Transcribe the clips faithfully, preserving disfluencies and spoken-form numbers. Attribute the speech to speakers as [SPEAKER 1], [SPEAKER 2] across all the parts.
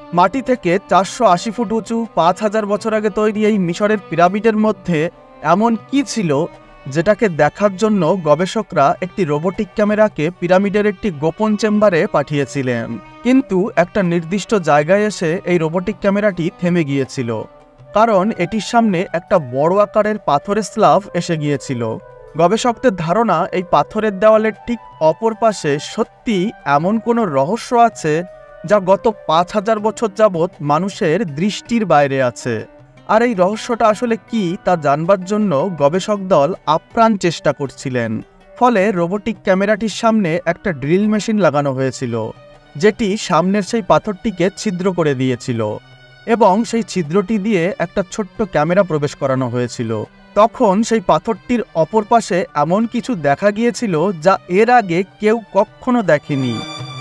[SPEAKER 1] মাটি থেকে চারশো আশি ফুট উঁচু পাঁচ হাজার বছর আগে তৈরি এই মিশরের পিরামিডের মধ্যে এমন কি ছিল যেটাকে দেখার জন্য গবেষকরা একটি রোবোটিক ক্যামেরাকে পিরামিডের একটি গোপন চেম্বারে পাঠিয়েছিলেন। কিন্তু একটা নির্দিষ্ট জায়গায় এসে এই রোবোটিক ক্যামেরাটি থেমে গিয়েছিল, কারণ এটির সামনে একটা বড় আকারের পাথরের স্ল্যাব এসে গিয়েছিল। গবেষকদের ধারণা এই পাথরের দেওয়ালের ঠিক অপর পাশে সত্যি এমন কোনো রহস্য আছে যা গত পাঁচ হাজার বছর যাবৎ মানুষের দৃষ্টির বাইরে আছে। আর এই রহস্যটা আসলে কি তা জানবার জন্য গবেষক দল আপ্রাণ চেষ্টা করছিলেন। ফলে রোবোটিক ক্যামেরাটির সামনে একটা ড্রিল মেশিন লাগানো হয়েছিল, যেটি সামনের সেই পাথরটিকে ছিদ্র করে দিয়েছিল এবং সেই ছিদ্রটি দিয়ে একটা ছোট্ট ক্যামেরা প্রবেশ করানো হয়েছিল। তখন সেই পাথরটির অপর পাশে এমন কিছু দেখা গিয়েছিল যা এর আগে কেউ কখনো দেখেনি।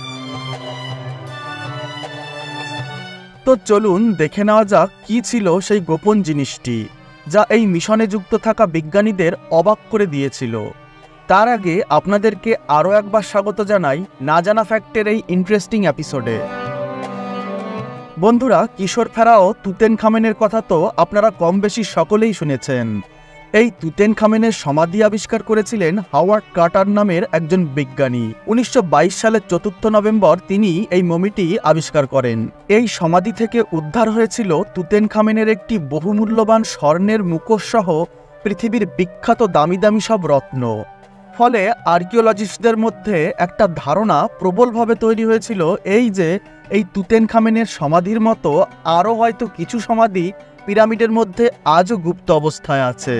[SPEAKER 1] তো চলুন দেখে নেওয়া যাক কি ছিল সেই গোপন জিনিসটি যা এই মিশনে যুক্ত থাকা বিজ্ঞানীদের অবাক করে দিয়েছিল। তার আগে আপনাদেরকে আরও একবার স্বাগত জানাই না জানা ফ্যাক্টের এই ইন্টারেস্টিং এপিসোডে। বন্ধুরা, কিশোর ফেরাও তুতেনখামেনের কথা তো আপনারা কম বেশি সকলেই শুনেছেন। এই তুতেনখামেনের সমাধি আবিষ্কার করেছিলেন হাওয়ার্ড কার্টার নামের একজন বিজ্ঞানী। উনিশশো বাইশ সালের চতুর্থ নভেম্বর তিনি এই মমিটি আবিষ্কার করেন। এই সমাধি থেকে উদ্ধার হয়েছিল তুতেনখামেনের একটি বহুমূল্যবান স্বর্ণের মুখোশ সহ পৃথিবীর বিখ্যাত দামি দামি সব রত্ন। ফলে আর্কিওলজিস্টদের মধ্যে একটা ধারণা প্রবলভাবে তৈরি হয়েছিল এই যে এই তুতেনখামেনের সমাধির মতো আরও হয়তো কিছু সমাধি পিরামিডের মধ্যে আজও গুপ্ত অবস্থায় আছে।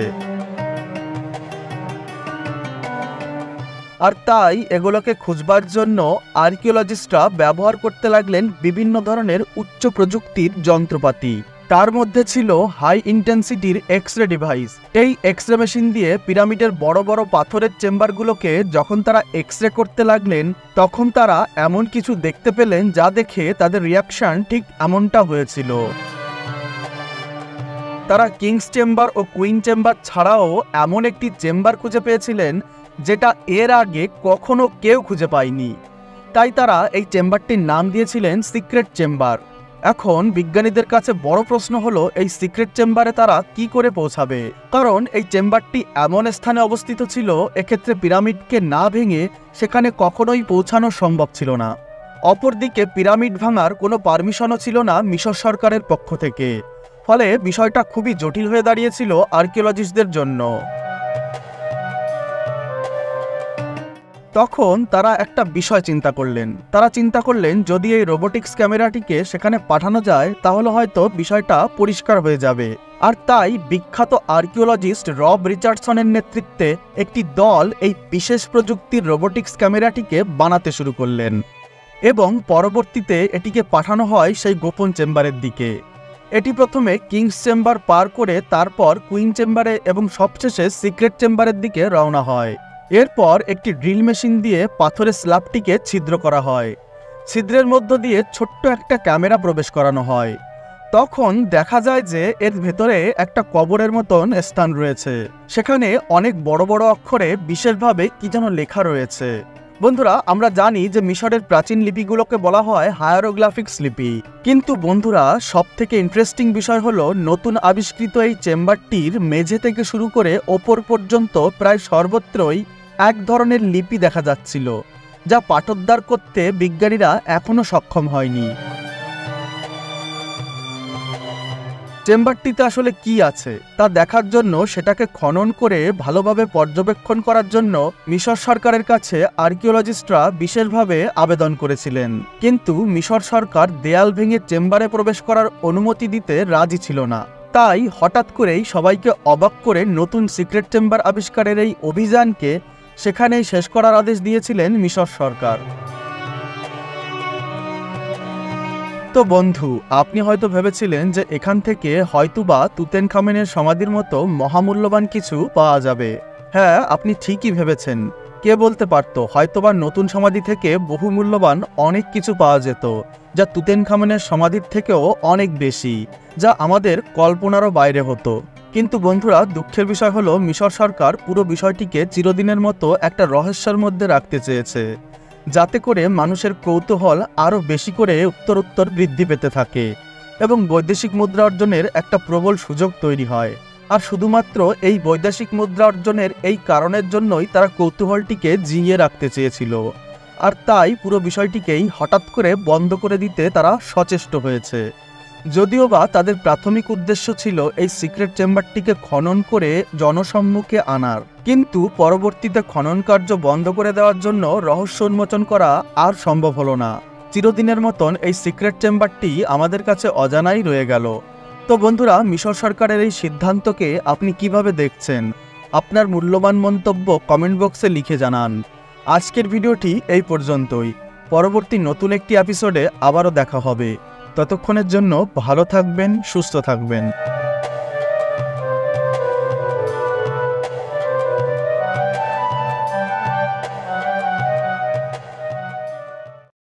[SPEAKER 1] আর তাই এগুলোকে খুঁজবার জন্য আর্কিওলজিস্টরা ব্যবহার করতে লাগলেন বিভিন্ন ধরনের উচ্চ প্রযুক্তির যন্ত্রপাতি। তার মধ্যে ছিল হাই ইন্টেন্সিটির এক্স রে ডিভাইস। এই এক্স রে মেশিন দিয়ে পিরামিডের বড় বড় পাথরের চেম্বারগুলোকে যখন তারা এক্স রে করতে লাগলেন, তখন তারা এমন কিছু দেখতে পেলেন যা দেখে তাদের রিয়াকশন ঠিক এমনটা হয়েছিল। তারা কিংস চেম্বার ও কুইন চেম্বার ছাড়াও এমন একটি চেম্বার খুঁজে পেয়েছিলেন যেটা এর আগে কখনো কেউ খুঁজে পায়নি। তাই তারা এই চেম্বারটির নাম দিয়েছিলেন সিক্রেট চেম্বার। এখন বিজ্ঞানীদের কাছে বড় প্রশ্ন হলো এই সিক্রেট চেম্বারে তারা কি করে পৌঁছাবে, কারণ এই চেম্বারটি এমন স্থানে অবস্থিত ছিল এক্ষেত্রে পিরামিডকে না ভেঙে সেখানে কখনোই পৌঁছানো সম্ভব ছিল না। অপরদিকে পিরামিড ভাঙার কোনো পারমিশনও ছিল না মিশর সরকারের পক্ষ থেকে। ফলে বিষয়টা খুবই জটিল হয়ে দাঁড়িয়েছিল আর্কিওলজিস্টদের জন্য। তখন তারা একটা বিষয় চিন্তা করলেন। তারা চিন্তা করলেন যদি এই রোবোটিক্স ক্যামেরাটিকে সেখানে পাঠানো যায় তাহলে হয়তো বিষয়টা পরিষ্কার হয়ে যাবে। আর তাই বিখ্যাত আর্কিওলজিস্ট রব রিচার্ডসনের নেতৃত্বে একটি দল এই বিশেষ প্রযুক্তির রোবোটিক্স ক্যামেরাটিকে বানাতে শুরু করলেন এবং পরবর্তীতে এটিকে পাঠানো হয় সেই গোপন চেম্বারের দিকে। এটি প্রথমে কিংস চেম্বার পার করে তারপর কুইন চেম্বারে এবং সবশেষে সিক্রেট চেম্বারের দিকে রওনা হয়। এরপর একটি ড্রিল মেশিন দিয়ে পাথরের স্ল্যাবটিকে ছিদ্র করা হয়। ছিদ্রের মধ্য দিয়ে ছোট্ট একটা ক্যামেরা প্রবেশ করানো হয়। তখন দেখা যায় যে এর ভেতরে একটা কবরের মতন স্থান রয়েছে। সেখানে অনেক বড় বড় অক্ষরে বিশেষভাবে কি যেন লেখা রয়েছে। বন্ধুরা, আমরা জানি যে মিশরের প্রাচীন লিপিগুলোকে বলা হয় হায়ারোগ্রাফিক্স লিপি। কিন্তু বন্ধুরা, সব থেকে ইন্টারেস্টিং বিষয় হলো নতুন আবিষ্কৃত এই চেম্বারটির মেঝে থেকে শুরু করে ওপর পর্যন্ত প্রায় সর্বত্রই এক ধরনের লিপি দেখা যাচ্ছিল, যা পাঠোদ্ধার করতে বিজ্ঞানীরা এখনো সক্ষম হয়নি। চেম্বারটিতে আসলে কি আছে তা দেখার জন্য সেটাকে খনন করে ভালোভাবে পর্যবেক্ষণ করার জন্য মিশর সরকারের কাছে আর্কিওলজিস্টরা বিশেষভাবে আবেদন করেছিলেন। কিন্তু মিশর সরকার দেয়াল ভেঙে চেম্বারে প্রবেশ করার অনুমতি দিতে রাজি ছিল না। তাই হঠাৎ করেই সবাইকে অবাক করে নতুন সিক্রেট চেম্বার আবিষ্কারের এই অভিযানকে সেখানেই শেষ করার আদেশ দিয়েছিলেন মিশর সরকার। তো বন্ধু, আপনি হয়তো ভেবেছিলেন যে এখান থেকে হয়তোবা তুতেনখামেনের সমাধির মতো মহামূল্যবান কিছু পাওয়া যাবে। হ্যাঁ, আপনি ঠিকই ভেবেছেন। কে বলতে পারত হয়তোবা নতুন সমাধি থেকে বহু মূল্যবান অনেক কিছু পাওয়া যেত, যা তুতেনখামেনের সমাধির থেকেও অনেক বেশি, যা আমাদের কল্পনারও বাইরে হতো। কিন্তু বন্ধুরা, দুঃখের বিষয় হলো মিশর সরকার পুরো বিষয়টিকে চিরদিনের মতো একটা রহস্যের মধ্যে রাখতে চেয়েছে। যাতে করে মানুষের কৌতূহল আরও বেশি করে উত্তরোত্তর বৃদ্ধি পেতে থাকে এবং বৈদেশিক মুদ্রা অর্জনের একটা প্রবল সুযোগ তৈরি হয়। আর শুধুমাত্র এই বৈদেশিক মুদ্রা অর্জনের এই কারণের জন্যই তারা কৌতূহলটিকে জিইয়ে রাখতে চেয়েছিল, আর তাই পুরো বিষয়টিকেই হঠাৎ করে বন্ধ করে দিতে তারা সচেষ্ট হয়েছে। যদিও বা তাদের প্রাথমিক উদ্দেশ্য ছিল এই সিক্রেট চেম্বারটিকে খনন করে জনসম্মুখে আনার, কিন্তু পরবর্তীতে খনন কার্য বন্ধ করে দেওয়ার জন্য রহস্য উন্মোচন করা আর সম্ভব হলো না। চিরদিনের মতন এই সিক্রেট চেম্বারটি আমাদের কাছে অজানাই রয়ে গেল। তো বন্ধুরা, মিশর সরকারের এই সিদ্ধান্তকে আপনি কিভাবে দেখছেন? আপনার মূল্যবান মন্তব্য কমেন্ট বক্সে লিখে জানান। আজকের ভিডিওটি এই পর্যন্তই। পরবর্তী নতুন একটি এপিসোডে আবারও দেখা হবে। ততক্ষণের জন্য ভালো থাকবেন, সুস্থ থাকবেন।